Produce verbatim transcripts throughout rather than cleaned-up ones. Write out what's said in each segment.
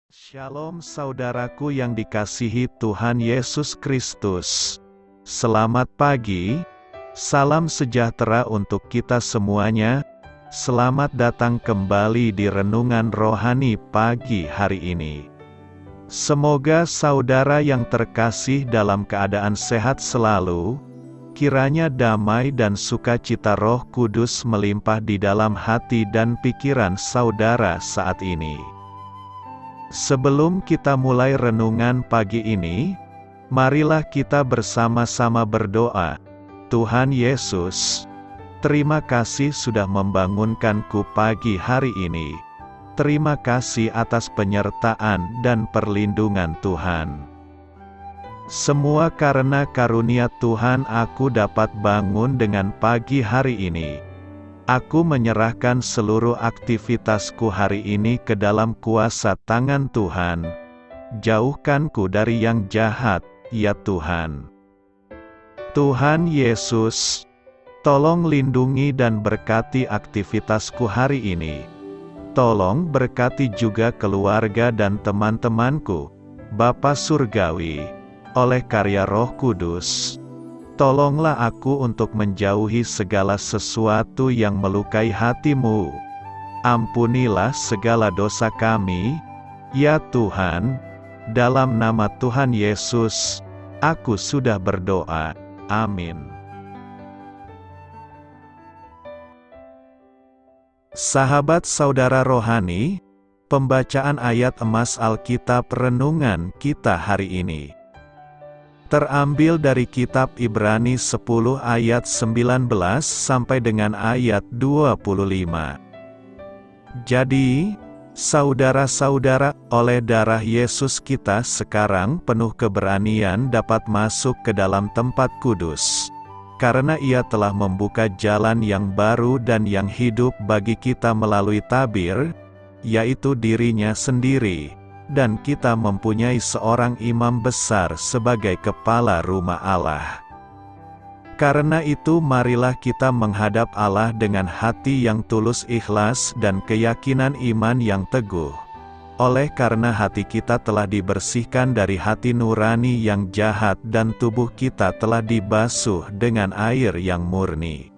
Shalom saudaraku yang dikasihi Tuhan Yesus Kristus. Selamat pagi, salam sejahtera untuk kita semuanya. Selamat datang kembali di Renungan Rohani pagi hari ini. Semoga saudara yang terkasih dalam keadaan sehat selalu. Kiranya damai dan sukacita Roh Kudus melimpah di dalam hati dan pikiran saudara saat ini. Sebelum kita mulai renungan pagi ini, marilah kita bersama-sama berdoa. Tuhan Yesus, terima kasih sudah membangunkanku pagi hari ini. Terima kasih atas penyertaan dan perlindungan Tuhan. Semua karena karunia Tuhan aku dapat bangun dengan pagi hari ini. Aku menyerahkan seluruh aktivitasku hari ini ke dalam kuasa tangan Tuhan. Jauhkanku dari yang jahat, ya Tuhan. Tuhan Yesus, tolong lindungi dan berkati aktivitasku hari ini. Tolong berkati juga keluarga dan teman-temanku, Bapa Surgawi, oleh karya Roh Kudus. Tolonglah aku untuk menjauhi segala sesuatu yang melukai hati-Mu. Ampunilah segala dosa kami, ya Tuhan. Dalam nama Tuhan Yesus, aku sudah berdoa. Amin. Sahabat saudara rohani, pembacaan ayat emas Alkitab renungan kita hari ini terambil dari kitab Ibrani sepuluh ayat sembilan belas sampai dengan ayat dua puluh lima. Jadi, saudara-saudara, oleh darah Yesus kita sekarang penuh keberanian dapat masuk ke dalam tempat kudus. Karena Ia telah membuka jalan yang baru dan yang hidup bagi kita melalui tabir, yaitu dirinya sendiri. Dan kita mempunyai seorang imam besar sebagai kepala rumah Allah. Karena itu marilah kita menghadap Allah dengan hati yang tulus ikhlas dan keyakinan iman yang teguh. Oleh karena hati kita telah dibersihkan dari hati nurani yang jahat dan tubuh kita telah dibasuh dengan air yang murni.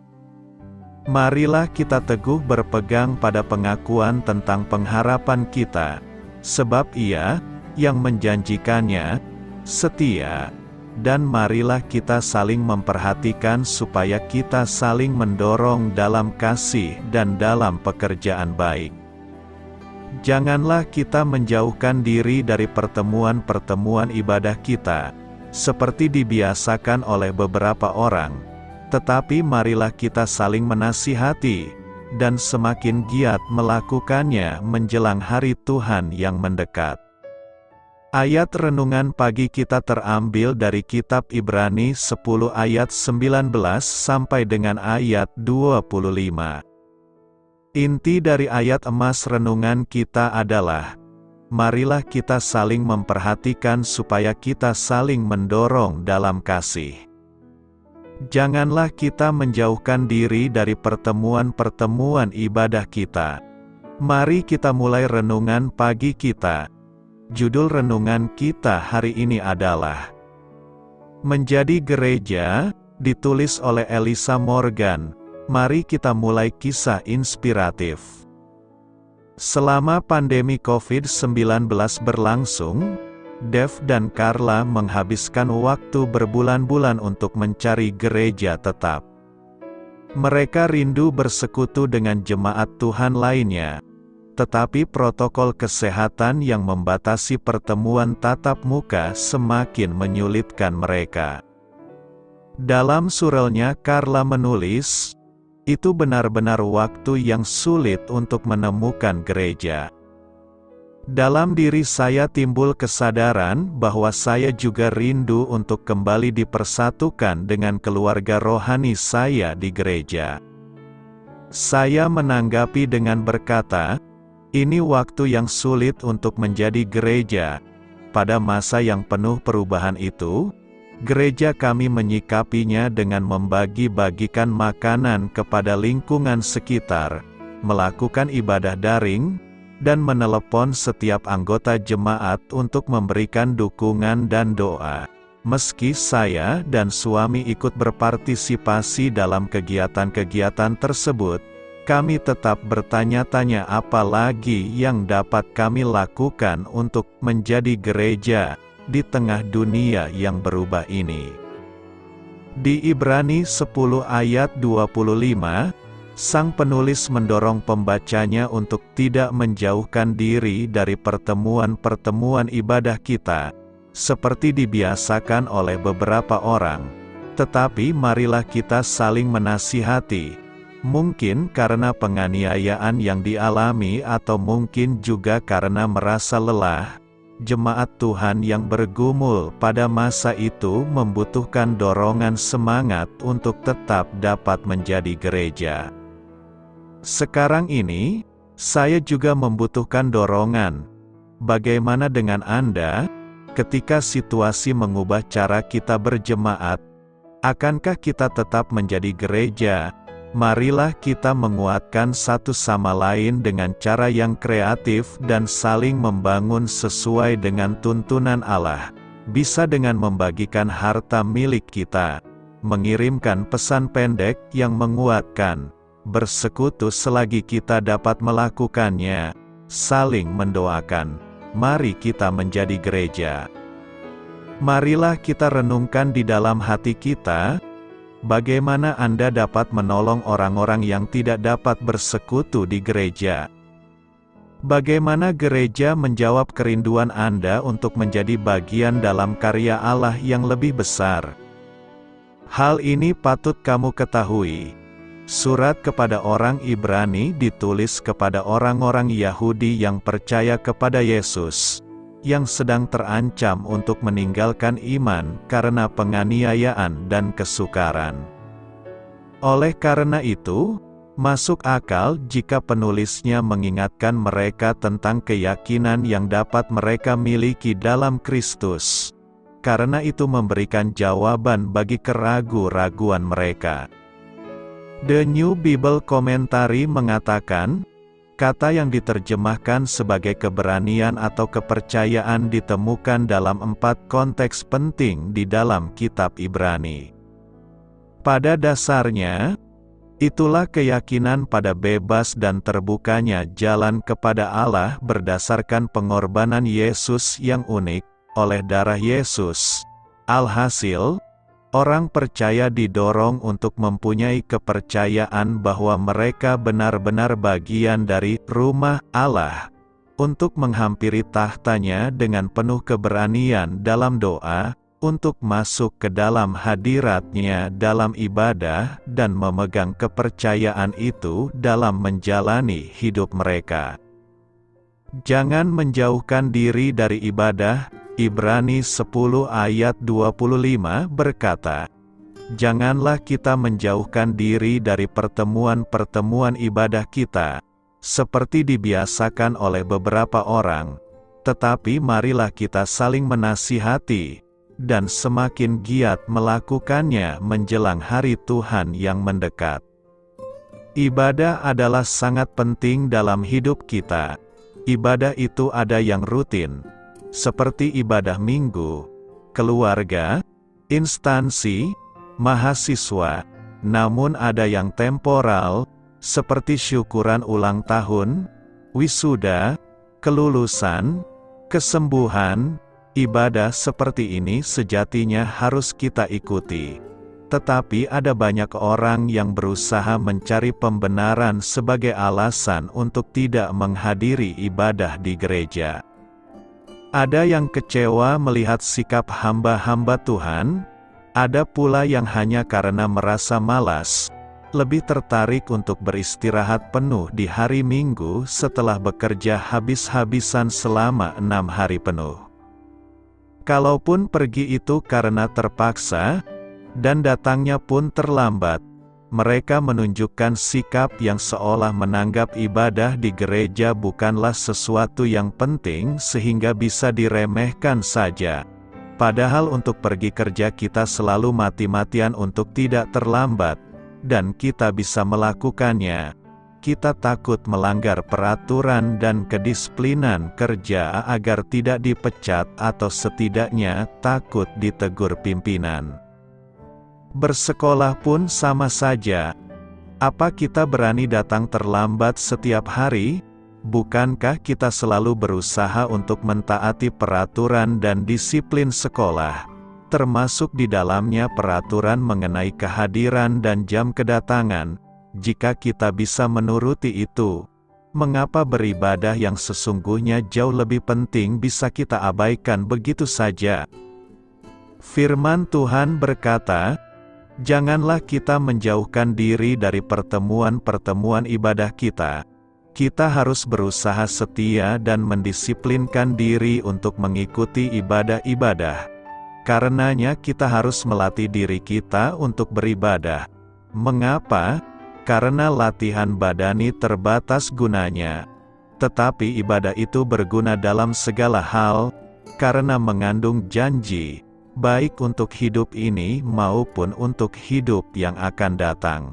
Marilah kita teguh berpegang pada pengakuan tentang pengharapan kita. Sebab Ia, yang menjanjikannya, setia, dan marilah kita saling memperhatikan supaya kita saling mendorong dalam kasih dan dalam pekerjaan baik. Janganlah kita menjauhkan diri dari pertemuan-pertemuan ibadah kita, seperti dibiasakan oleh beberapa orang, tetapi marilah kita saling menasihati, dan semakin giat melakukannya menjelang hari Tuhan yang mendekat. Ayat renungan pagi kita terambil dari kitab Ibrani sepuluh ayat sembilan belas sampai dengan ayat dua puluh lima. Inti dari ayat emas renungan kita adalah, marilah kita saling memperhatikan supaya kita saling mendorong dalam kasih. Janganlah kita menjauhkan diri dari pertemuan-pertemuan ibadah kita. Mari kita mulai renungan pagi kita. Judul renungan kita hari ini adalah Menjadi Gereja, ditulis oleh Elisa Morgan. Mari kita mulai kisah inspiratif. Selama pandemi covid sembilan belas berlangsung, Dev dan Carla menghabiskan waktu berbulan-bulan untuk mencari gereja tetap. Mereka rindu bersekutu dengan jemaat Tuhan lainnya, tetapi protokol kesehatan yang membatasi pertemuan tatap muka semakin menyulitkan mereka. Dalam surelnya Carla menulis, itu benar-benar waktu yang sulit untuk menemukan gereja. Dalam diri saya timbul kesadaran bahwa saya juga rindu untuk kembali dipersatukan dengan keluarga rohani saya di gereja. Saya menanggapi dengan berkata, ini waktu yang sulit untuk menjadi gereja. Pada masa yang penuh perubahan itu, gereja kami menyikapinya dengan membagi-bagikan makanan kepada lingkungan sekitar, melakukan ibadah daring, dan menelepon setiap anggota jemaat untuk memberikan dukungan dan doa. Meski saya dan suami ikut berpartisipasi dalam kegiatan-kegiatan tersebut, kami tetap bertanya-tanya apa lagi yang dapat kami lakukan untuk menjadi gereja di tengah dunia yang berubah ini. Di Ibrani sepuluh ayat dua puluh lima, sang penulis mendorong pembacanya untuk tidak menjauhkan diri dari pertemuan-pertemuan ibadah kita, seperti dibiasakan oleh beberapa orang. Tetapi marilah kita saling menasihati, mungkin karena penganiayaan yang dialami atau mungkin juga karena merasa lelah. Jemaat Tuhan yang bergumul pada masa itu membutuhkan dorongan semangat untuk tetap dapat menjadi gereja. Sekarang ini, saya juga membutuhkan dorongan. Bagaimana dengan Anda? Ketika situasi mengubah cara kita berjemaat, akankah kita tetap menjadi gereja? Marilah kita menguatkan satu sama lain dengan cara yang kreatif dan saling membangun sesuai dengan tuntunan Allah. Bisa dengan membagikan harta milik kita, mengirimkan pesan pendek yang menguatkan, bersekutu selagi kita dapat melakukannya, saling mendoakan. Mari kita menjadi gereja. Marilah kita renungkan di dalam hati kita, bagaimana Anda dapat menolong orang-orang yang tidak dapat bersekutu di gereja? Bagaimana gereja menjawab kerinduan Anda untuk menjadi bagian dalam karya Allah yang lebih besar? Hal ini patut kamu ketahui. Surat kepada orang Ibrani ditulis kepada orang-orang Yahudi yang percaya kepada Yesus, yang sedang terancam untuk meninggalkan iman karena penganiayaan dan kesukaran. Oleh karena itu, masuk akal jika penulisnya mengingatkan mereka tentang keyakinan yang dapat mereka miliki dalam Kristus, karena itu memberikan jawaban bagi keraguan-raguan mereka. The New Bible Commentary mengatakan, kata yang diterjemahkan sebagai keberanian atau kepercayaan ditemukan dalam empat konteks penting di dalam kitab Ibrani. Pada dasarnya, itulah keyakinan pada bebas dan terbukanya jalan kepada Allah berdasarkan pengorbanan Yesus yang unik, oleh darah Yesus. Alhasil, orang percaya didorong untuk mempunyai kepercayaan bahwa mereka benar-benar bagian dari rumah Allah, untuk menghampiri tahtanya dengan penuh keberanian dalam doa, untuk masuk ke dalam hadirat-Nya dalam ibadah dan memegang kepercayaan itu dalam menjalani hidup mereka. Jangan menjauhkan diri dari ibadah. Ibrani sepuluh ayat dua puluh lima berkata, janganlah kita menjauhkan diri dari pertemuan-pertemuan ibadah kita, seperti dibiasakan oleh beberapa orang, tetapi marilah kita saling menasihati, dan semakin giat melakukannya menjelang hari Tuhan yang mendekat. Ibadah adalah sangat penting dalam hidup kita. Ibadah itu ada yang rutin, seperti ibadah minggu, keluarga, instansi, mahasiswa, namun ada yang temporal, seperti syukuran ulang tahun, wisuda, kelulusan, kesembuhan. Ibadah seperti ini sejatinya harus kita ikuti. Tetapi ada banyak orang yang berusaha mencari pembenaran sebagai alasan untuk tidak menghadiri ibadah di gereja. Ada yang kecewa melihat sikap hamba-hamba Tuhan, ada pula yang hanya karena merasa malas, lebih tertarik untuk beristirahat penuh di hari Minggu setelah bekerja habis-habisan selama enam hari penuh. Kalaupun pergi itu karena terpaksa, dan datangnya pun terlambat, mereka menunjukkan sikap yang seolah menganggap ibadah di gereja bukanlah sesuatu yang penting sehingga bisa diremehkan saja. Padahal untuk pergi kerja kita selalu mati-matian untuk tidak terlambat, dan kita bisa melakukannya. kita takut melanggar peraturan dan kedisiplinan kerja agar tidak dipecat atau setidaknya takut ditegur pimpinan. Bersekolah pun sama saja. Apa kita berani datang terlambat setiap hari? Bukankah kita selalu berusaha untuk mentaati peraturan dan disiplin sekolah, termasuk di dalamnya peraturan mengenai kehadiran dan jam kedatangan? Jika kita bisa menuruti itu, mengapa beribadah yang sesungguhnya jauh lebih penting bisa kita abaikan begitu saja? Firman Tuhan berkata, "Janganlah kita menjauhkan diri dari pertemuan-pertemuan ibadah kita." Kita harus berusaha setia dan mendisiplinkan diri untuk mengikuti ibadah-ibadah. Karenanya kita harus melatih diri kita untuk beribadah. Mengapa? Karena latihan badani terbatas gunanya. Tetapi ibadah itu berguna dalam segala hal, karena mengandung janji, baik untuk hidup ini maupun untuk hidup yang akan datang.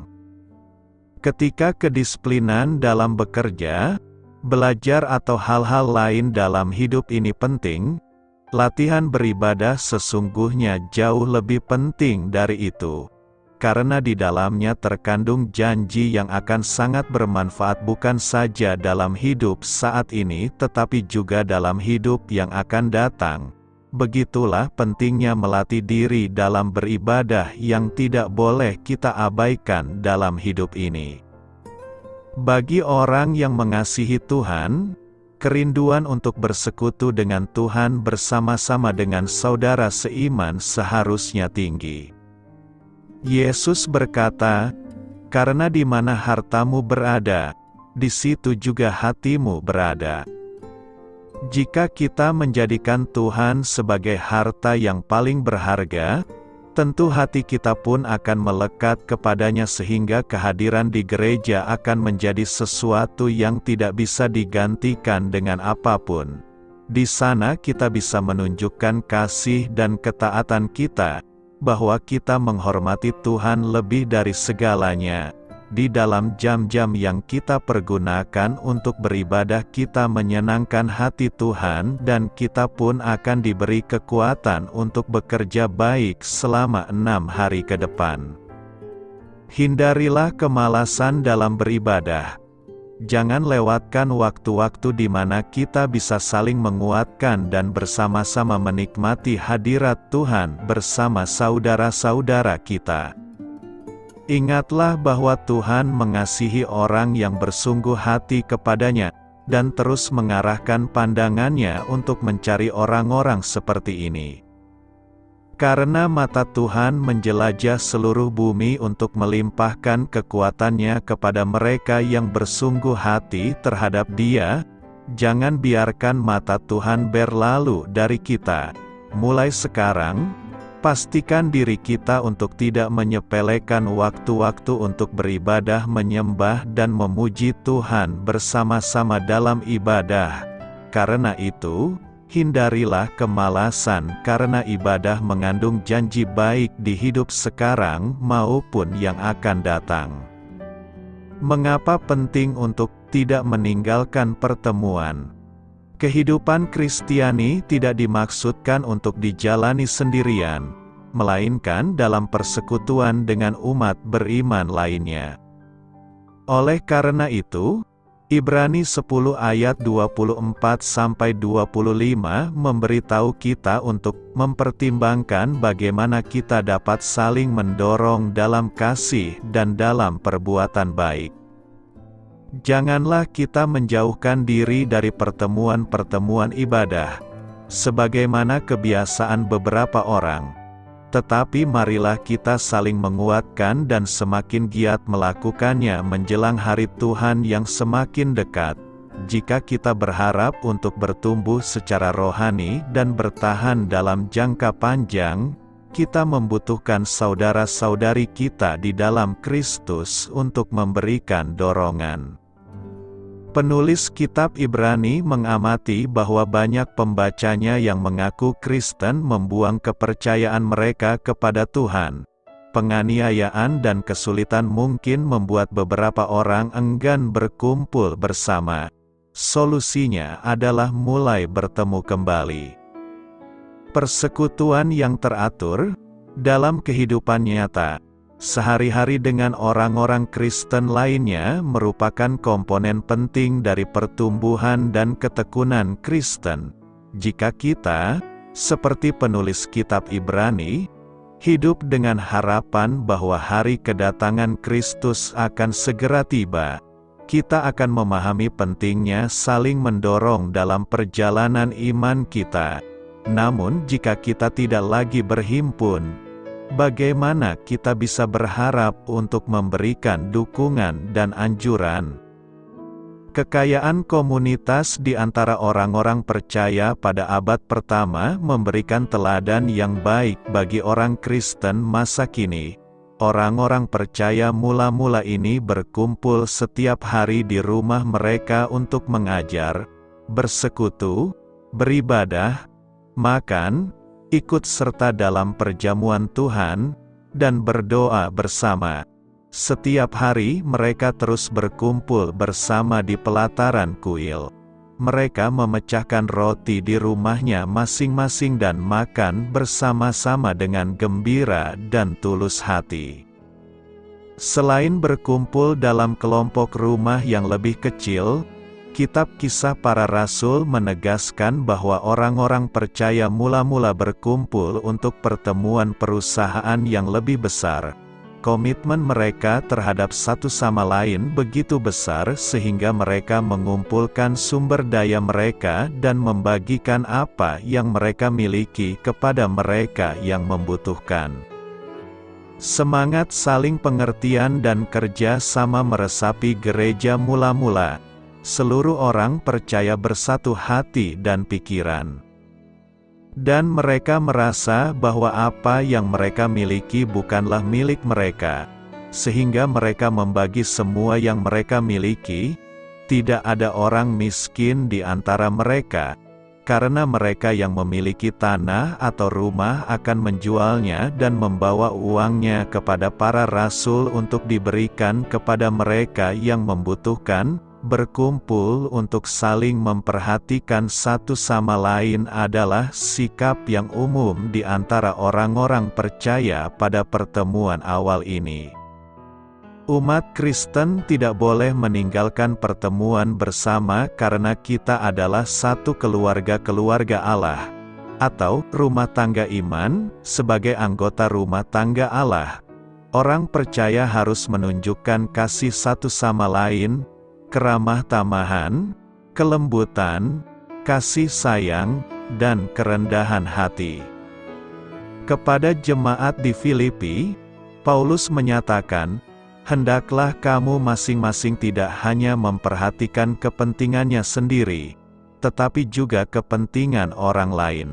Ketika kedisiplinan dalam bekerja, belajar atau hal-hal lain dalam hidup ini penting, latihan beribadah sesungguhnya jauh lebih penting dari itu. Karena di dalamnya terkandung janji yang akan sangat bermanfaat bukan saja dalam hidup saat ini tetapi juga dalam hidup yang akan datang. Begitulah pentingnya melatih diri dalam beribadah yang tidak boleh kita abaikan dalam hidup ini. Bagi orang yang mengasihi Tuhan, kerinduan untuk bersekutu dengan Tuhan bersama-sama dengan saudara seiman seharusnya tinggi. Yesus berkata, "Karena di mana hartamu berada, di situ juga hatimu berada." Jika kita menjadikan Tuhan sebagai harta yang paling berharga, tentu hati kita pun akan melekat kepadanya sehingga kehadiran di gereja akan menjadi sesuatu yang tidak bisa digantikan dengan apapun. Di sana kita bisa menunjukkan kasih dan ketaatan kita, bahwa kita menghormati Tuhan lebih dari segalanya. Di dalam jam-jam yang kita pergunakan untuk beribadah kita menyenangkan hati Tuhan dan kita pun akan diberi kekuatan untuk bekerja baik selama enam hari ke depan. Hindarilah kemalasan dalam beribadah. Jangan lewatkan waktu-waktu di mana kita bisa saling menguatkan dan bersama-sama menikmati hadirat Tuhan bersama saudara-saudara kita. Ingatlah bahwa Tuhan mengasihi orang yang bersungguh hati kepadanya, dan terus mengarahkan pandangannya untuk mencari orang-orang seperti ini. Karena mata Tuhan menjelajah seluruh bumi untuk melimpahkan kekuatannya kepada mereka yang bersungguh hati terhadap Dia, jangan biarkan mata Tuhan berlalu dari kita. Mulai sekarang, pastikan diri kita untuk tidak menyepelekan waktu-waktu untuk beribadah, menyembah dan memuji Tuhan bersama-sama dalam ibadah. Karena itu, hindarilah kemalasan karena ibadah mengandung janji baik di hidup sekarang maupun yang akan datang. Mengapa penting untuk tidak meninggalkan pertemuan? Kehidupan Kristiani tidak dimaksudkan untuk dijalani sendirian, melainkan dalam persekutuan dengan umat beriman lainnya. Oleh karena itu, Ibrani sepuluh ayat dua puluh empat sampai dua puluh lima memberitahu kita untuk mempertimbangkan bagaimana kita dapat saling mendorong dalam kasih dan dalam perbuatan baik. Janganlah kita menjauhkan diri dari pertemuan-pertemuan ibadah, sebagaimana kebiasaan beberapa orang. Tetapi marilah kita saling menguatkan dan semakin giat melakukannya menjelang hari Tuhan yang semakin dekat. Jika kita berharap untuk bertumbuh secara rohani dan bertahan dalam jangka panjang, kita membutuhkan saudara-saudari kita di dalam Kristus untuk memberikan dorongan. Penulis kitab Ibrani mengamati bahwa banyak pembacanya yang mengaku Kristen membuang kepercayaan mereka kepada Tuhan, penganiayaan dan kesulitan mungkin membuat beberapa orang enggan berkumpul bersama. Solusinya adalah mulai bertemu kembali. Persekutuan yang teratur dalam kehidupan nyata sehari-hari dengan orang-orang Kristen lainnya merupakan komponen penting dari pertumbuhan dan ketekunan Kristen. Jika kita, seperti penulis kitab Ibrani, hidup dengan harapan bahwa hari kedatangan Kristus akan segera tiba, kita akan memahami pentingnya saling mendorong dalam perjalanan iman kita. Namun jika kita tidak lagi berhimpun, bagaimana kita bisa berharap untuk memberikan dukungan dan anjuran? Kekayaan komunitas di antara orang-orang percaya pada abad pertama memberikan teladan yang baik bagi orang Kristen masa kini. Orang-orang percaya mula-mula ini berkumpul setiap hari di rumah mereka untuk mengajar, bersekutu, beribadah, makan, ikut serta dalam perjamuan Tuhan, dan berdoa bersama. Setiap hari mereka terus berkumpul bersama di pelataran kuil. Mereka memecahkan roti di rumahnya masing-masing dan makan bersama-sama dengan gembira dan tulus hati. Selain berkumpul dalam kelompok rumah yang lebih kecil, Kitab Kisah Para Rasul menegaskan bahwa orang-orang percaya mula-mula berkumpul untuk pertemuan perusahaan yang lebih besar. Komitmen mereka terhadap satu sama lain begitu besar sehingga mereka mengumpulkan sumber daya mereka dan membagikan apa yang mereka miliki kepada mereka yang membutuhkan. Semangat saling pengertian dan kerja sama meresapi gereja mula-mula. Seluruh orang percaya bersatu hati dan pikiran. Dan mereka merasa bahwa apa yang mereka miliki bukanlah milik mereka, sehingga mereka membagi semua yang mereka miliki. Tidak ada orang miskin di antara mereka, karena mereka yang memiliki tanah atau rumah akan menjualnya dan membawa uangnya kepada para rasul untuk diberikan kepada mereka yang membutuhkan. Berkumpul untuk saling memperhatikan satu sama lain adalah sikap yang umum di antara orang-orang percaya pada pertemuan awal ini. Umat Kristen tidak boleh meninggalkan pertemuan bersama karena kita adalah satu keluarga-keluarga Allah, atau rumah tangga iman. Sebagai anggota rumah tangga Allah, orang percaya harus menunjukkan kasih satu sama lain, keramah tamahan, kelembutan, kasih sayang, dan kerendahan hati. Kepada jemaat di Filipi, Paulus menyatakan, "Hendaklah kamu masing-masing tidak hanya memperhatikan kepentingannya sendiri, tetapi juga kepentingan orang lain."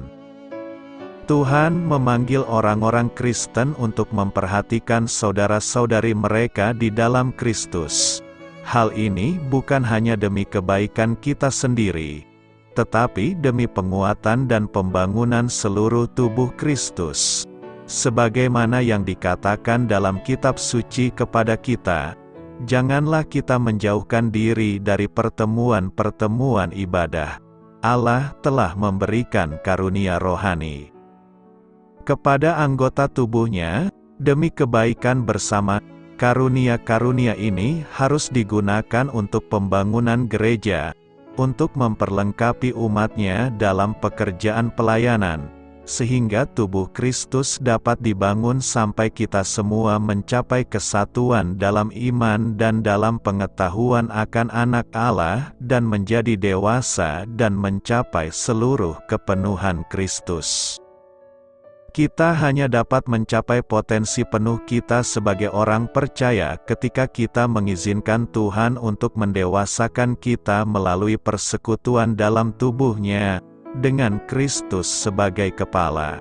Tuhan memanggil orang-orang Kristen untuk memperhatikan saudara-saudari mereka di dalam Kristus. Hal ini bukan hanya demi kebaikan kita sendiri, tetapi demi penguatan dan pembangunan seluruh tubuh Kristus. Sebagaimana yang dikatakan dalam kitab suci kepada kita, janganlah kita menjauhkan diri dari pertemuan-pertemuan ibadah. Allah telah memberikan karunia rohani kepada anggota tubuhnya, demi kebaikan bersama. Karunia-karunia ini harus digunakan untuk pembangunan gereja, untuk memperlengkapi umatnya dalam pekerjaan pelayanan, sehingga tubuh Kristus dapat dibangun sampai kita semua mencapai kesatuan dalam iman dan dalam pengetahuan akan Anak Allah dan menjadi dewasa dan mencapai seluruh kepenuhan Kristus. Kita hanya dapat mencapai potensi penuh kita sebagai orang percaya ketika kita mengizinkan Tuhan untuk mendewasakan kita melalui persekutuan dalam tubuhnya, dengan Kristus sebagai kepala.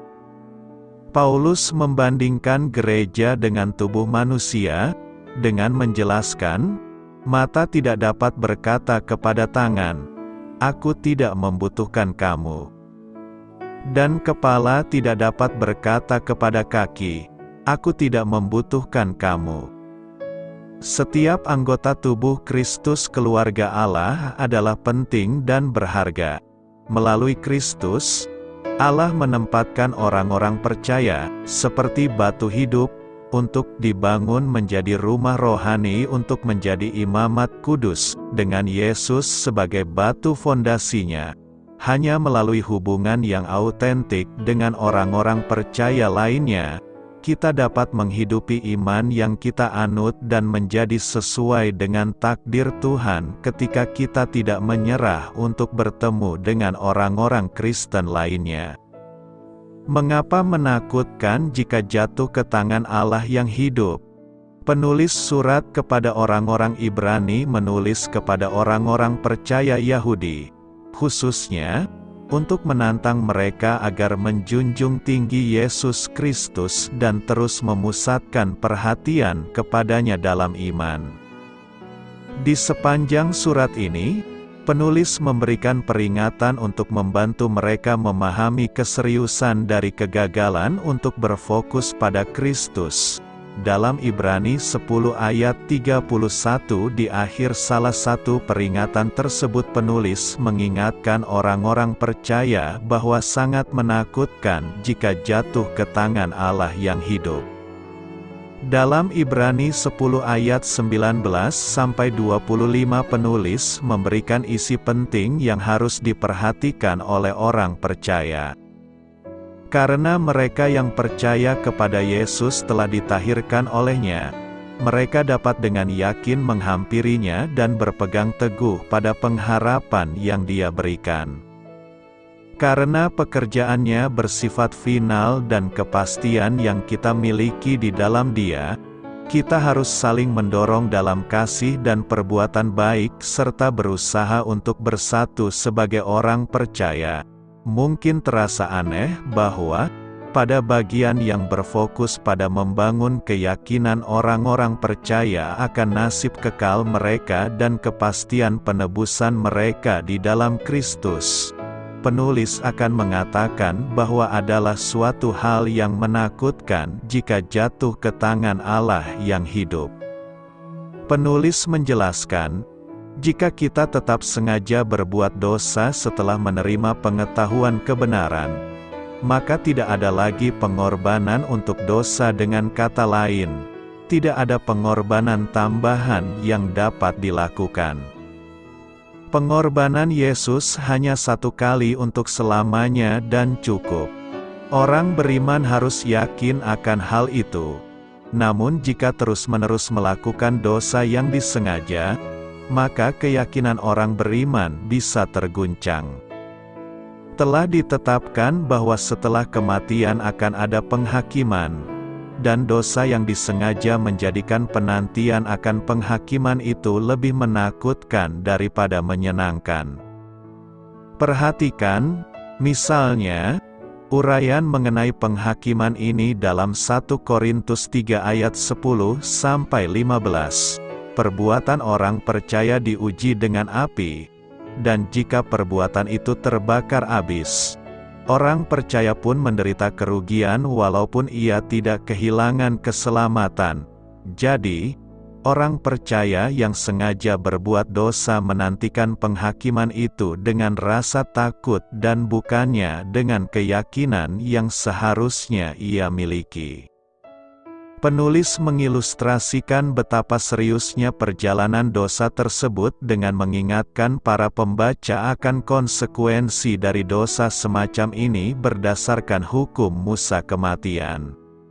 Paulus membandingkan gereja dengan tubuh manusia, dengan menjelaskan, mata tidak dapat berkata kepada tangan, "Aku tidak membutuhkan kamu." Dan kepala tidak dapat berkata kepada kaki, Aku tidak membutuhkan kamu. Setiap anggota tubuh Kristus keluarga Allah adalah penting dan berharga. Melalui Kristus, Allah menempatkan orang-orang percaya, seperti batu hidup, untuk dibangun menjadi rumah rohani untuk menjadi imamat kudus, dengan Yesus sebagai batu fondasinya. Hanya melalui hubungan yang autentik dengan orang-orang percaya lainnya, kita dapat menghidupi iman yang kita anut dan menjadi sesuai dengan takdir Tuhan ketika kita tidak menyerah untuk bertemu dengan orang-orang Kristen lainnya. Mengapa menakutkan jika jatuh ke tangan Allah yang hidup? Penulis surat kepada orang-orang Ibrani menulis kepada orang-orang percaya Yahudi, khususnya untuk menantang mereka agar menjunjung tinggi Yesus Kristus dan terus memusatkan perhatian kepadanya dalam iman. Di sepanjang surat ini, penulis memberikan peringatan untuk membantu mereka memahami keseriusan dari kegagalan untuk berfokus pada Kristus. Dalam Ibrani sepuluh ayat tiga puluh satu, di akhir salah satu peringatan tersebut penulis mengingatkan orang-orang percaya bahwa sangat menakutkan jika jatuh ke tangan Allah yang hidup. Dalam Ibrani sepuluh ayat sembilan belas sampai dua puluh lima penulis memberikan isi penting yang harus diperhatikan oleh orang percaya. Karena mereka yang percaya kepada Yesus telah ditahirkan olehnya, mereka dapat dengan yakin menghampirinya dan berpegang teguh pada pengharapan yang Dia berikan. Karena pekerjaannya bersifat final dan kepastian yang kita miliki di dalam Dia, kita harus saling mendorong dalam kasih dan perbuatan baik serta berusaha untuk bersatu sebagai orang percaya. Mungkin terasa aneh bahwa, pada bagian yang berfokus pada membangun keyakinan orang-orang percaya akan nasib kekal mereka dan kepastian penebusan mereka di dalam Kristus, penulis akan mengatakan bahwa adalah suatu hal yang menakutkan jika jatuh ke tangan Allah yang hidup. Penulis menjelaskan, jika kita tetap sengaja berbuat dosa setelah menerima pengetahuan kebenaran, maka tidak ada lagi pengorbanan untuk dosa. Dengan kata lain, tidak ada pengorbanan tambahan yang dapat dilakukan. Pengorbanan Yesus hanya satu kali untuk selamanya dan cukup. Orang beriman harus yakin akan hal itu. Namun jika terus-menerus melakukan dosa yang disengaja, maka keyakinan orang beriman bisa terguncang. Telah ditetapkan bahwa setelah kematian akan ada penghakiman, dan dosa yang disengaja menjadikan penantian akan penghakiman itu lebih menakutkan daripada menyenangkan. Perhatikan, misalnya, uraian mengenai penghakiman ini dalam satu Korintus tiga ayat sepuluh sampai lima belas. Perbuatan orang percaya diuji dengan api, dan jika perbuatan itu terbakar habis, orang percaya pun menderita kerugian walaupun ia tidak kehilangan keselamatan. Jadi, orang percaya yang sengaja berbuat dosa menantikan penghakiman itu dengan rasa takut dan bukannya dengan keyakinan yang seharusnya ia miliki. Penulis mengilustrasikan betapa seriusnya perjalanan dosa tersebut dengan mengingatkan para pembaca akan konsekuensi dari dosa semacam ini berdasarkan hukum Musa kematian.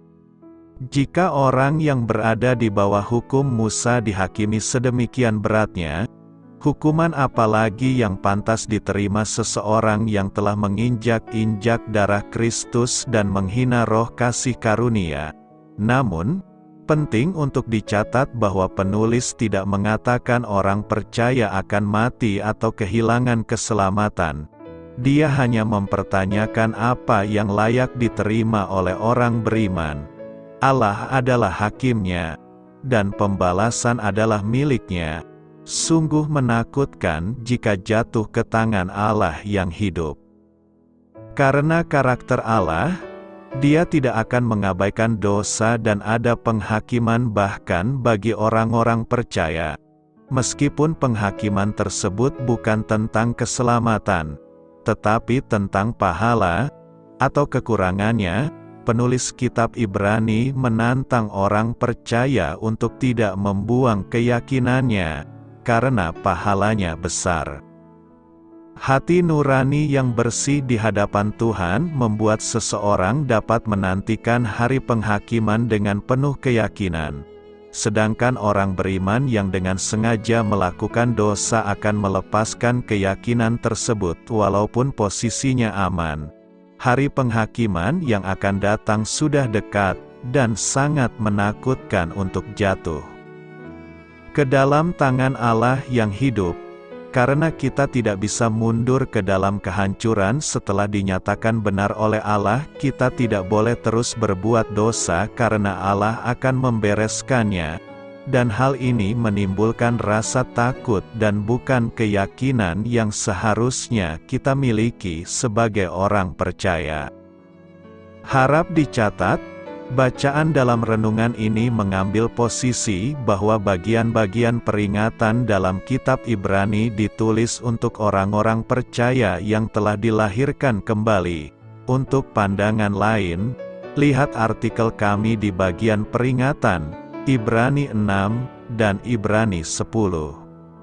Jika orang yang berada di bawah hukum Musa dihakimi sedemikian beratnya, hukuman apa lagi yang pantas diterima seseorang yang telah menginjak-injak darah Kristus dan menghina roh kasih karunia? Namun, penting untuk dicatat bahwa penulis tidak mengatakan orang percaya akan mati atau kehilangan keselamatan. Dia hanya mempertanyakan apa yang layak diterima oleh orang beriman. Allah adalah hakimnya, dan pembalasan adalah miliknya. Sungguh menakutkan jika jatuh ke tangan Allah yang hidup. Karena karakter Allah, Dia tidak akan mengabaikan dosa dan ada penghakiman bahkan bagi orang-orang percaya. Meskipun penghakiman tersebut bukan tentang keselamatan, tetapi tentang pahala, atau kekurangannya, penulis kitab Ibrani menantang orang percaya untuk tidak membuang keyakinannya, karena pahalanya besar. Hati nurani yang bersih di hadapan Tuhan membuat seseorang dapat menantikan hari penghakiman dengan penuh keyakinan. Sedangkan orang beriman yang dengan sengaja melakukan dosa akan melepaskan keyakinan tersebut walaupun posisinya aman. Hari penghakiman yang akan datang sudah dekat, dan sangat menakutkan untuk jatuh ke dalam tangan Allah yang hidup. Karena kita tidak bisa mundur ke dalam kehancuran setelah dinyatakan benar oleh Allah, kita tidak boleh terus berbuat dosa karena Allah akan membereskannya. Dan hal ini menimbulkan rasa takut dan bukan keyakinan yang seharusnya kita miliki sebagai orang percaya. Harap dicatat, bacaan dalam renungan ini mengambil posisi bahwa bagian-bagian peringatan dalam kitab Ibrani ditulis untuk orang-orang percaya yang telah dilahirkan kembali. Untuk pandangan lain, lihat artikel kami di bagian peringatan, Ibrani enam, dan Ibrani sepuluh.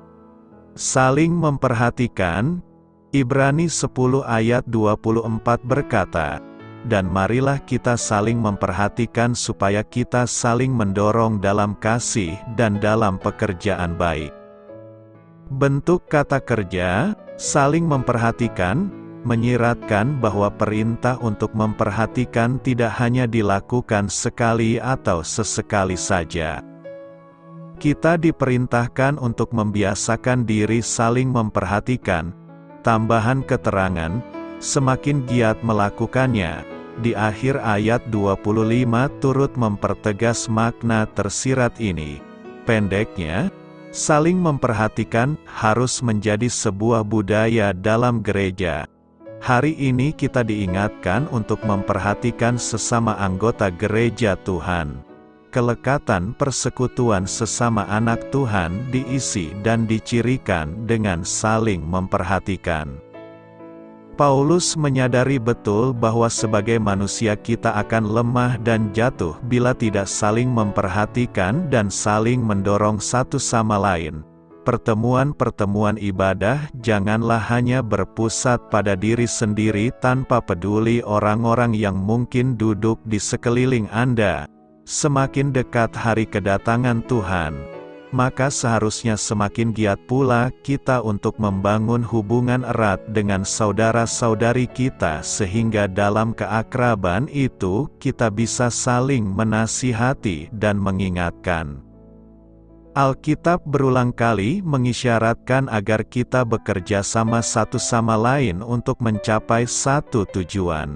Saling memperhatikan, Ibrani sepuluh ayat dua puluh empat berkata, "Dan marilah kita saling memperhatikan supaya kita saling mendorong dalam kasih dan dalam pekerjaan baik." Bentuk kata kerja, saling memperhatikan, menyiratkan bahwa perintah untuk memperhatikan tidak hanya dilakukan sekali atau sesekali saja. Kita diperintahkan untuk membiasakan diri saling memperhatikan. Tambahan keterangan, semakin giat melakukannya. Di akhir ayat dua puluh lima turut mempertegas makna tersirat ini. Pendeknya, saling memperhatikan harus menjadi sebuah budaya dalam gereja. Hari ini kita diingatkan untuk memperhatikan sesama anggota gereja Tuhan. Kelekatan persekutuan sesama anak Tuhan diisi dan dicirikan dengan saling memperhatikan. Paulus menyadari betul bahwa sebagai manusia kita akan lemah dan jatuh bila tidak saling memperhatikan dan saling mendorong satu sama lain. Pertemuan-pertemuan ibadah janganlah hanya berpusat pada diri sendiri tanpa peduli orang-orang yang mungkin duduk di sekeliling Anda. Semakin dekat hari kedatangan Tuhan, maka seharusnya semakin giat pula kita untuk membangun hubungan erat dengan saudara-saudari kita sehingga dalam keakraban itu kita bisa saling menasihati dan mengingatkan. Alkitab berulang kali mengisyaratkan agar kita bekerja sama satu sama lain untuk mencapai satu tujuan.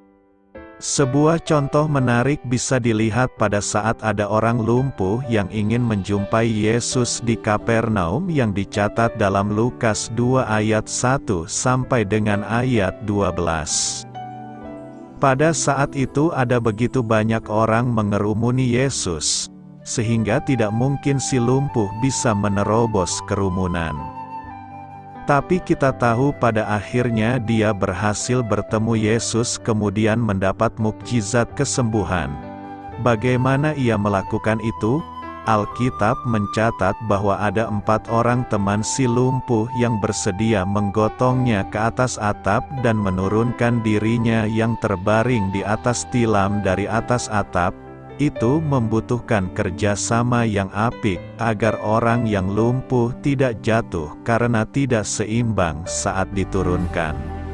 Sebuah contoh menarik bisa dilihat pada saat ada orang lumpuh yang ingin menjumpai Yesus di Kapernaum yang dicatat dalam Lukas dua ayat satu sampai dengan ayat dua belas. Pada saat itu ada begitu banyak orang mengerumuni Yesus, sehingga tidak mungkin si lumpuh bisa menerobos kerumunan. Tapi kita tahu pada akhirnya dia berhasil bertemu Yesus kemudian mendapat mukjizat kesembuhan. Bagaimana ia melakukan itu? Alkitab mencatat bahwa ada empat orang teman si lumpuh yang bersedia menggotongnya ke atas atap dan menurunkan dirinya yang terbaring di atas tilam dari atas atap. Itu membutuhkan kerjasama yang apik, agar orang yang lumpuh tidak jatuh karena tidak seimbang saat diturunkan.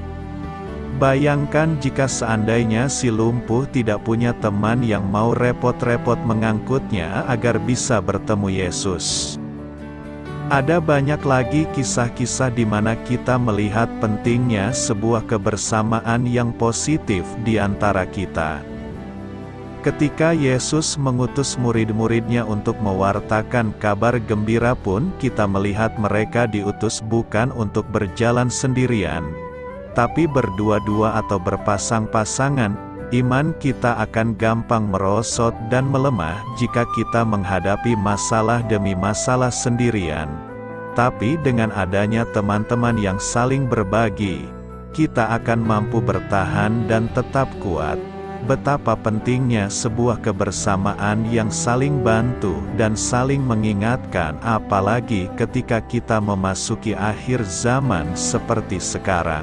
Bayangkan jika seandainya si lumpuh tidak punya teman yang mau repot-repot mengangkutnya agar bisa bertemu Yesus. Ada banyak lagi kisah-kisah di mana kita melihat pentingnya sebuah kebersamaan yang positif di antara kita. Ketika Yesus mengutus murid-muridnya untuk mewartakan kabar gembira pun kita melihat mereka diutus bukan untuk berjalan sendirian, tapi berdua-dua atau berpasang-pasangan, iman kita akan gampang merosot dan melemah jika kita menghadapi masalah demi masalah sendirian. Tapi dengan adanya teman-teman yang saling berbagi, kita akan mampu bertahan dan tetap kuat. Betapa pentingnya sebuah kebersamaan yang saling bantu dan saling mengingatkan, apalagi ketika kita memasuki akhir zaman seperti sekarang.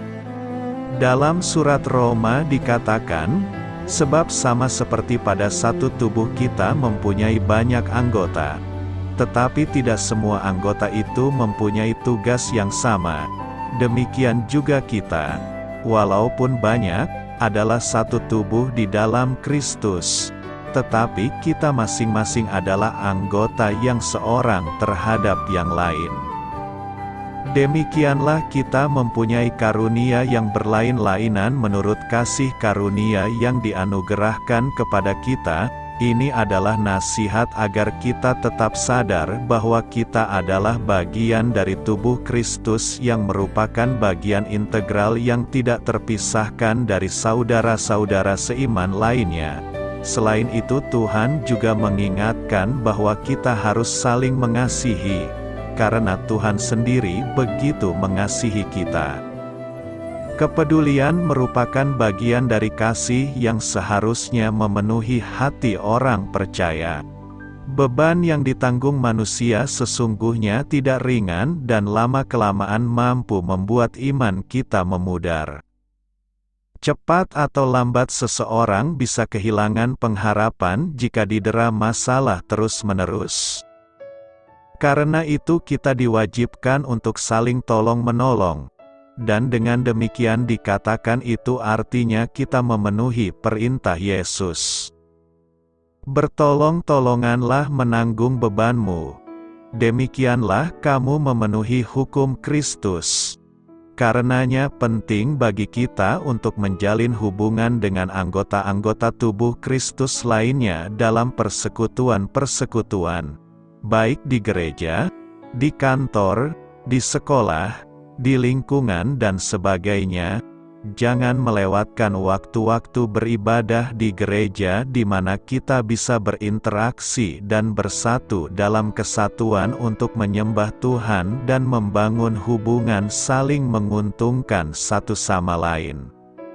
Dalam surat Roma dikatakan, sebab sama seperti pada satu tubuh kita mempunyai banyak anggota, tetapi tidak semua anggota itu mempunyai tugas yang sama. Demikian juga kita, walaupun banyak, adalah satu tubuh di dalam Kristus, tetapi kita masing-masing adalah anggota yang seorang terhadap yang lain. Demikianlah kita mempunyai karunia yang berlain-lainan menurut kasih karunia yang dianugerahkan kepada kita. Ini adalah nasihat agar kita tetap sadar bahwa kita adalah bagian dari tubuh Kristus yang merupakan bagian integral yang tidak terpisahkan dari saudara-saudara seiman lainnya. Selain itu, Tuhan juga mengingatkan bahwa kita harus saling mengasihi, karena Tuhan sendiri begitu mengasihi kita. Kepedulian merupakan bagian dari kasih yang seharusnya memenuhi hati orang percaya. Beban yang ditanggung manusia sesungguhnya tidak ringan dan lama-kelamaan mampu membuat iman kita memudar. Cepat atau lambat seseorang bisa kehilangan pengharapan jika didera masalah terus-menerus. Karena itu kita diwajibkan untuk saling tolong-menolong. Dan dengan demikian dikatakan itu artinya kita memenuhi perintah Yesus. Bertolong-tolonganlah menanggung bebanmu. Demikianlah kamu memenuhi hukum Kristus. Karenanya penting bagi kita untuk menjalin hubungan dengan anggota-anggota tubuh Kristus lainnya dalam persekutuan-persekutuan, baik di gereja, di kantor, di sekolah, di lingkungan dan sebagainya. Jangan melewatkan waktu-waktu beribadah di gereja di mana kita bisa berinteraksi dan bersatu dalam kesatuan untuk menyembah Tuhan dan membangun hubungan saling menguntungkan satu sama lain.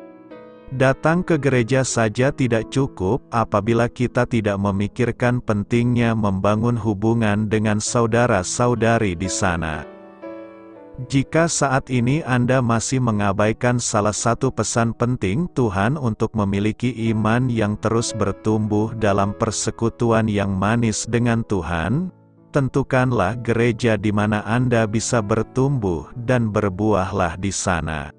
Datang ke gereja saja tidak cukup apabila kita tidak memikirkan pentingnya membangun hubungan dengan saudara-saudari di sana. Jika saat ini Anda masih mengabaikan salah satu pesan penting Tuhan untuk memiliki iman yang terus bertumbuh dalam persekutuan yang manis dengan Tuhan, tentukanlah gereja di mana Anda bisa bertumbuh dan berbuahlah di sana.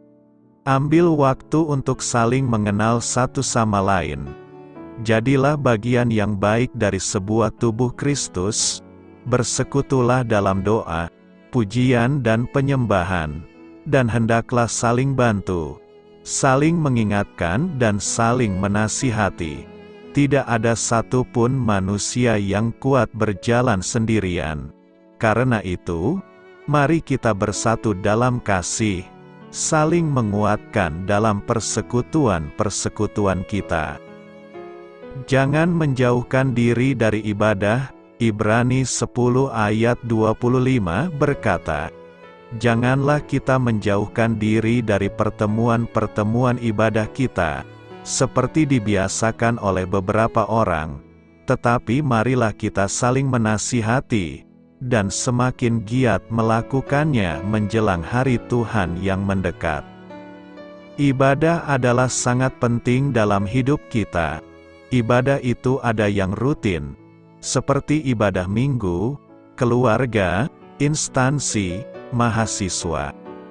Ambil waktu untuk saling mengenal satu sama lain. Jadilah bagian yang baik dari sebuah tubuh Kristus, bersekutulah dalam doa, pujian dan penyembahan, dan hendaklah saling bantu, saling mengingatkan dan saling menasihati. Tidak ada satupun manusia yang kuat berjalan sendirian. Karena itu, mari kita bersatu dalam kasih, saling menguatkan dalam persekutuan-persekutuan kita. Jangan menjauhkan diri dari ibadah. Ibrani sepuluh ayat dua puluh lima berkata, "Janganlah kita menjauhkan diri dari pertemuan-pertemuan ibadah kita, seperti dibiasakan oleh beberapa orang, tetapi marilah kita saling menasihati, dan semakin giat melakukannya menjelang hari Tuhan yang mendekat." Ibadah adalah sangat penting dalam hidup kita. Ibadah itu ada yang rutin, seperti ibadah minggu, keluarga, instansi, mahasiswa.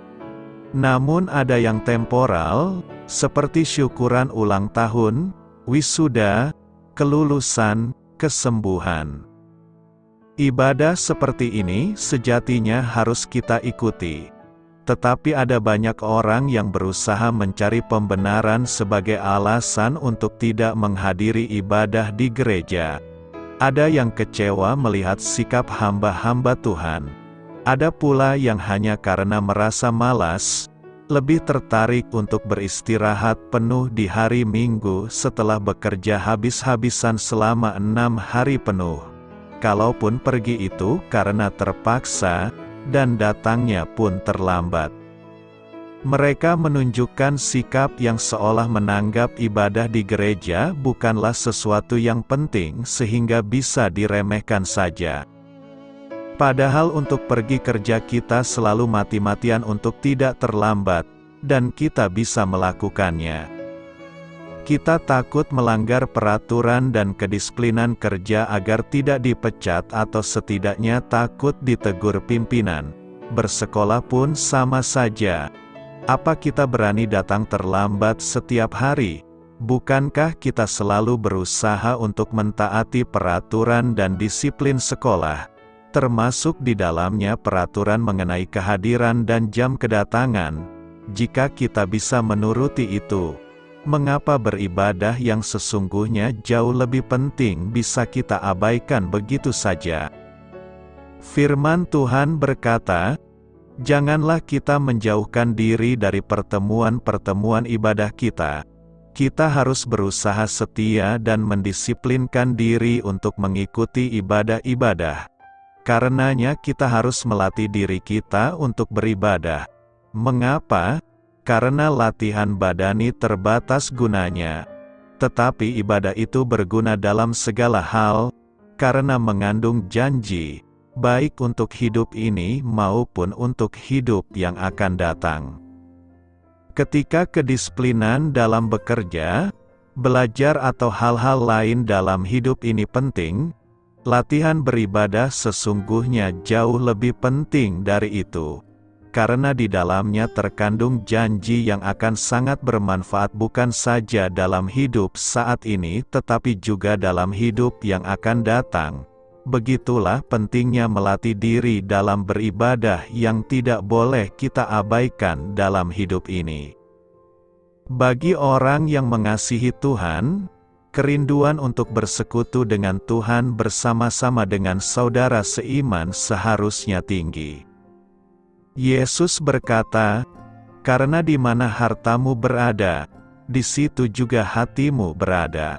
Namun ada yang temporal, seperti syukuran ulang tahun, wisuda, kelulusan, kesembuhan. Ibadah seperti ini sejatinya harus kita ikuti. Tetapi ada banyak orang yang berusaha mencari pembenaran sebagai alasan untuk tidak menghadiri ibadah di gereja. Ada yang kecewa melihat sikap hamba-hamba Tuhan. Ada pula yang hanya karena merasa malas, lebih tertarik untuk beristirahat penuh di hari Minggu setelah bekerja habis-habisan selama enam hari penuh. Kalaupun pergi itu karena terpaksa, dan datangnya pun terlambat. Mereka menunjukkan sikap yang seolah menanggap ibadah di gereja bukanlah sesuatu yang penting sehingga bisa diremehkan saja. Padahal untuk pergi kerja kita selalu mati-matian untuk tidak terlambat, dan kita bisa melakukannya. Kita takut melanggar peraturan dan kedisiplinan kerja agar tidak dipecat atau setidaknya takut ditegur pimpinan. Bersekolah pun sama saja. Apa kita berani datang terlambat setiap hari? Bukankah kita selalu berusaha untuk mentaati peraturan dan disiplin sekolah, termasuk di dalamnya peraturan mengenai kehadiran dan jam kedatangan? Jika kita bisa menuruti itu, mengapa beribadah yang sesungguhnya jauh lebih penting bisa kita abaikan begitu saja? Firman Tuhan berkata, "Janganlah kita menjauhkan diri dari pertemuan-pertemuan ibadah kita. Kita harus berusaha setia dan mendisiplinkan diri untuk mengikuti ibadah-ibadah. Karenanya kita harus melatih diri kita untuk beribadah." Mengapa? Karena latihan badani terbatas gunanya. Tetapi ibadah itu berguna dalam segala hal, karena mengandung janji, baik untuk hidup ini maupun untuk hidup yang akan datang. Ketika kedisiplinan dalam bekerja, belajar atau hal-hal lain dalam hidup ini penting, latihan beribadah sesungguhnya jauh lebih penting dari itu. Karena di dalamnya terkandung janji yang akan sangat bermanfaat bukan saja dalam hidup saat ini tetapi juga dalam hidup yang akan datang. Begitulah pentingnya melatih diri dalam beribadah yang tidak boleh kita abaikan dalam hidup ini. Bagi orang yang mengasihi Tuhan, kerinduan untuk bersekutu dengan Tuhan bersama-sama dengan saudara seiman seharusnya tinggi. Yesus berkata, "Karena di mana hartamu berada, di situ juga hatimu berada."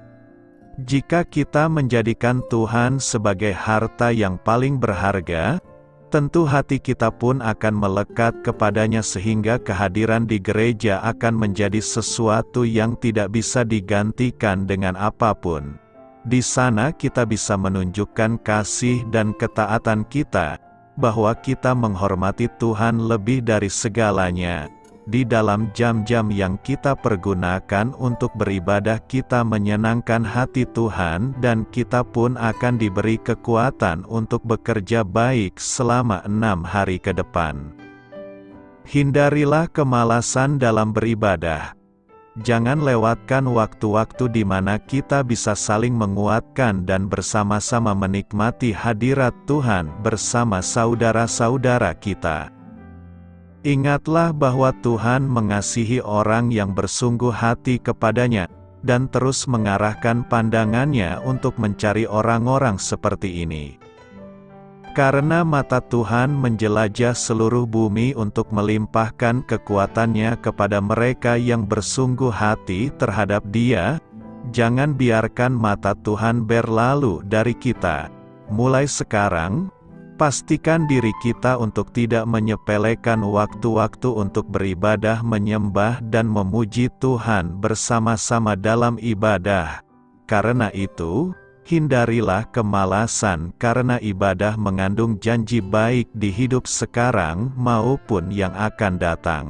Jika kita menjadikan Tuhan sebagai harta yang paling berharga, tentu hati kita pun akan melekat kepadanya sehingga kehadiran di gereja akan menjadi sesuatu yang tidak bisa digantikan dengan apapun. Di sana kita bisa menunjukkan kasih dan ketaatan kita, bahwa kita menghormati Tuhan lebih dari segalanya. Di dalam jam-jam yang kita pergunakan untuk beribadah kita menyenangkan hati Tuhan dan kita pun akan diberi kekuatan untuk bekerja baik selama enam hari ke depan. Hindarilah kemalasan dalam beribadah. Jangan lewatkan waktu-waktu di mana kita bisa saling menguatkan dan bersama-sama menikmati hadirat Tuhan bersama saudara-saudara kita. Ingatlah bahwa Tuhan mengasihi orang yang bersungguh hati kepadanya, dan terus mengarahkan pandangannya untuk mencari orang-orang seperti ini. Karena mata Tuhan menjelajah seluruh bumi untuk melimpahkan kekuatannya kepada mereka yang bersungguh hati terhadap Dia, jangan biarkan mata Tuhan berlalu dari kita. Mulai sekarang, pastikan diri kita untuk tidak menyepelekan waktu-waktu untuk beribadah, menyembah dan memuji Tuhan bersama-sama dalam ibadah. Karena itu, hindarilah kemalasan karena ibadah mengandung janji baik di hidup sekarang maupun yang akan datang.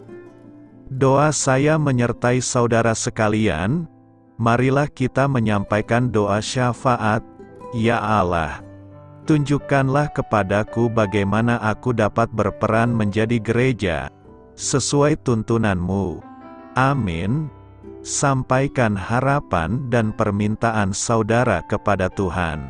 Doa saya menyertai saudara sekalian. Marilah kita menyampaikan doa syafaat. Ya Allah, tunjukkanlah kepadaku bagaimana aku dapat berperan menjadi gereja sesuai tuntunan-Mu. Amin. Sampaikan harapan dan permintaan saudara kepada Tuhan.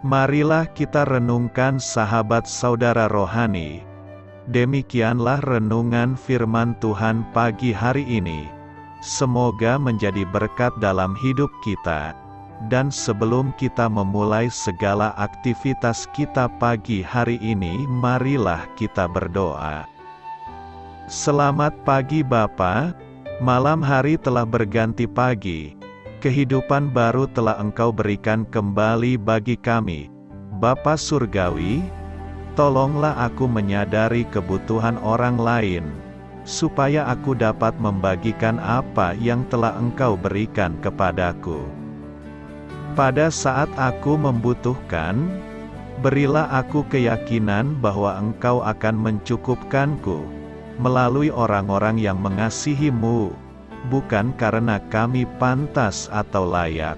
Marilah kita renungkan sahabat saudara rohani. Demikianlah renungan firman Tuhan pagi hari ini. Semoga menjadi berkat dalam hidup kita. Dan sebelum kita memulai segala aktivitas kita pagi hari ini, marilah kita berdoa. Selamat pagi Bapa, malam hari telah berganti pagi. Kehidupan baru telah Engkau berikan kembali bagi kami. Bapa Surgawi, tolonglah aku menyadari kebutuhan orang lain, supaya aku dapat membagikan apa yang telah Engkau berikan kepadaku. Pada saat aku membutuhkan, berilah aku keyakinan bahwa Engkau akan mencukupkanku, melalui orang-orang yang mengasihi-Mu, bukan karena kami pantas atau layak,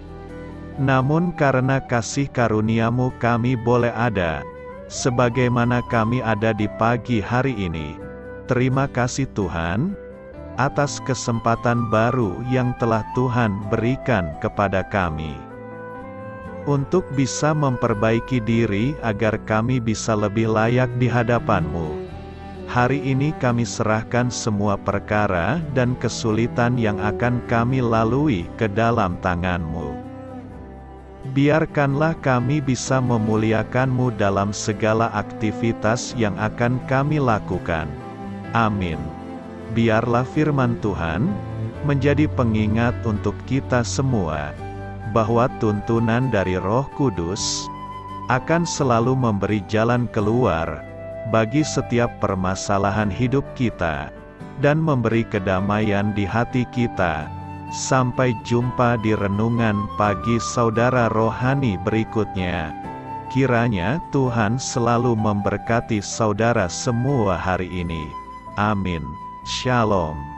namun karena kasih karunia-Mu kami boleh ada, sebagaimana kami ada di pagi hari ini. Terima kasih Tuhan, atas kesempatan baru yang telah Tuhan berikan kepada kami, untuk bisa memperbaiki diri agar kami bisa lebih layak di hadapan-Mu. Hari ini kami serahkan semua perkara dan kesulitan yang akan kami lalui ke dalam tangan-Mu. Biarkanlah kami bisa memuliakan-Mu dalam segala aktivitas yang akan kami lakukan. Amin. Biarlah firman Tuhan menjadi pengingat untuk kita semua, bahwa tuntunan dari Roh Kudus akan selalu memberi jalan keluar bagi setiap permasalahan hidup kita, dan memberi kedamaian di hati kita. Sampai jumpa di renungan pagi saudara rohani berikutnya. Kiranya Tuhan selalu memberkati saudara semua hari ini. Amin. Shalom.